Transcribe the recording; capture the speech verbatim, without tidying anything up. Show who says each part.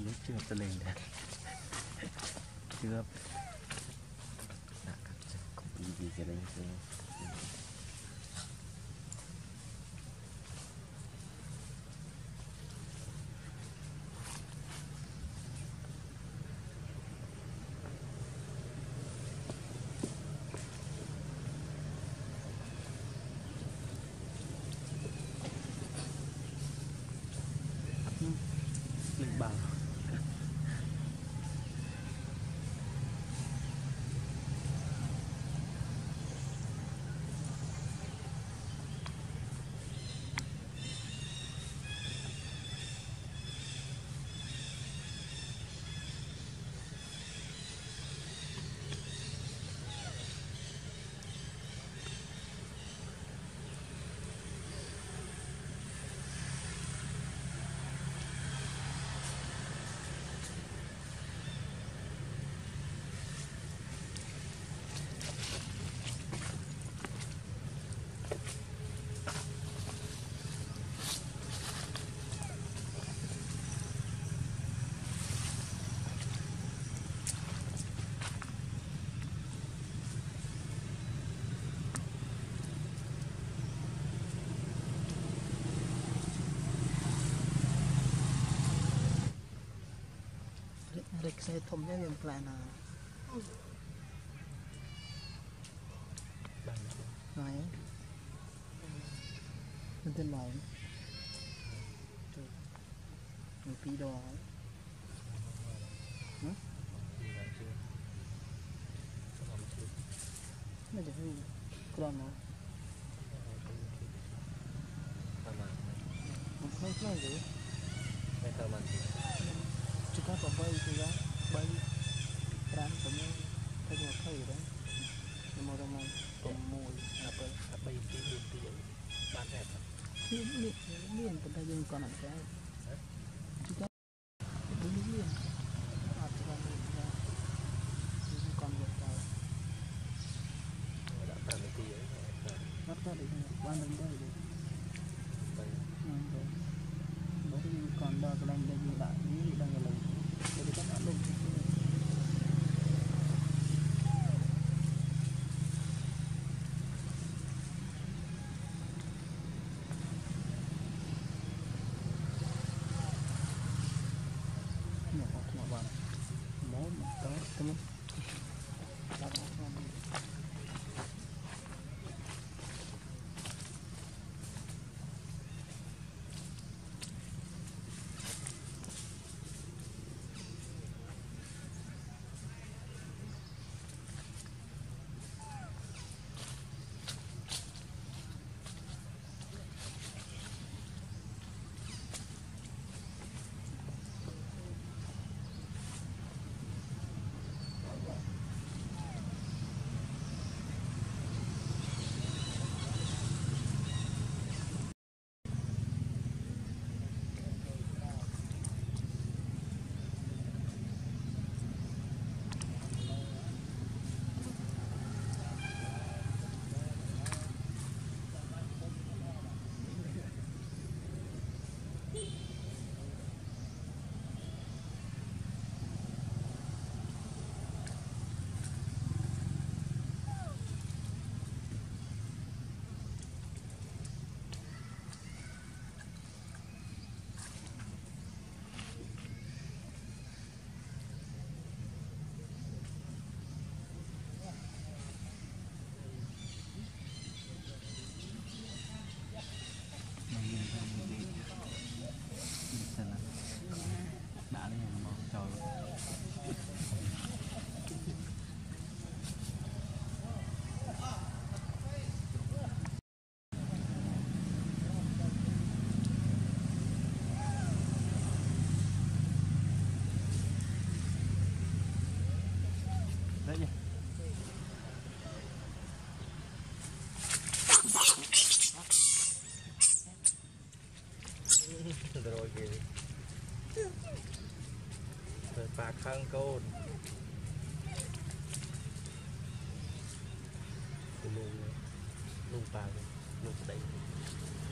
Speaker 1: biết chưa tôi lên đấy chưa đã cắt không bị gì cái đấy chưa lên bảo
Speaker 2: Rek saya thomnya yang plana. Này. Bên trên này. Một tí đo. Hả? Nóจะรู้กรอนเนาะประมาณมันไม่ใช่หรือไม่ประมาณจุดก็ใบจุดก็ใบร้านผมถ้าจะเข้าอยู่แล้วมันมองมันผมมวยอะไรใบตีดูตีบ้านแรกนี่นี่นี่เป็นได้ยังก่อนหน้านี้จุดก็ดูนี่อาจจะเป็นยังก่อนเวลาbắt ra được ban đêm đây được bởi vì còn đo cái đêm đây như lại như đang là để các bạn luôn nhỏ nhỏ bạn món đó đúng không rồi kì rồi phạt khăn côn luôn luôn phạt luôn đấy